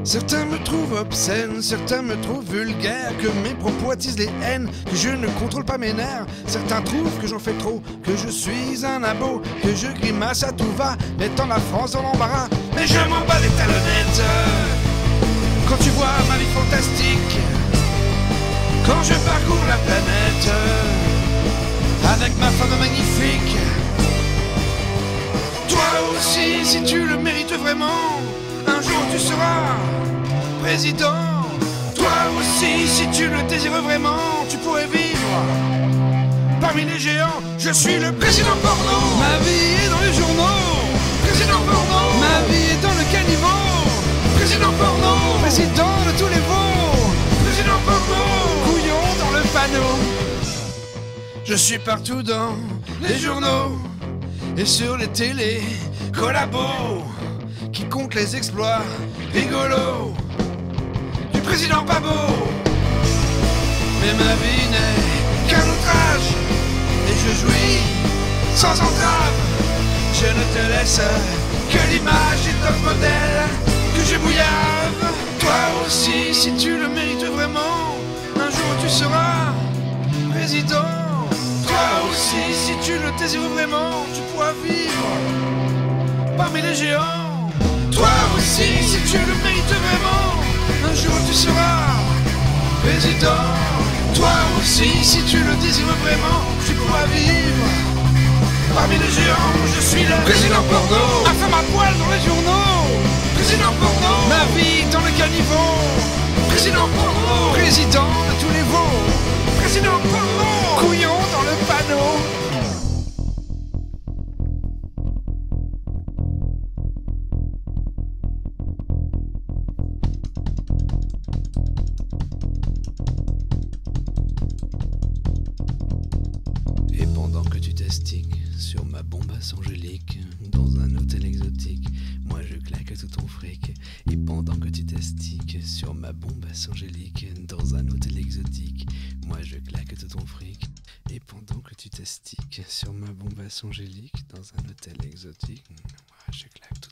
Certains me trouvent obscène, certains me trouvent vulgaire, que mes propos attisent les haines, que je ne contrôle pas mes nerfs. Certains trouvent que j'en fais trop, que je suis un abo, que je grimace à tout va, mettant la France dans l'embarras. Mais je m'en bats les talonnettes quand tu vois ma vie fantastique, quand je parcours la planète avec ma femme magnifique. Toi aussi, si tu le mérites vraiment, un jour tu seras président. Toi aussi, si tu le désires vraiment, tu pourrais vivre parmi les géants. Je suis le président porno. Ma vie est dans les journaux. Président porno. Ma vie est dans le caniveau. Président porno. Président de tous les veaux. Président porno. Couillon dans le panneau. Je suis partout dans les journaux et sur les télés, collabos qui comptent les exploits rigolos du président pas beau. Mais ma vie n'est qu'un outrage et je jouis sans entrave. Je ne te laisse que l'image du top modèle que je bouillave. Toi aussi, si tu le mérites vraiment, un jour tu seras président. Toi aussi, si tu le désires vraiment, tu pourras vivre parmi les géants. Toi aussi, si tu le mérites vraiment, un jour tu seras président. Toi aussi, si tu le désires vraiment, tu pourras vivre parmi les géants. Je suis le président porno, à femme à poil dans les journaux. Président porno, ma vie dans le caniveau. Président porno, président de tous les veaux. Président porno, couillon dans le panneau. Et pendant que tu testigues sur ma bombasse angélique dans un hôtel exotique, moi je claque tout ton fric. Et pendant que tu testigues sur ma bombasse angélique dans un hôtel exotique, moi je claque tout ton fric. Et pendant que tu testigues sur ma bombasse angélique dans un hôtel exotique, moi je claque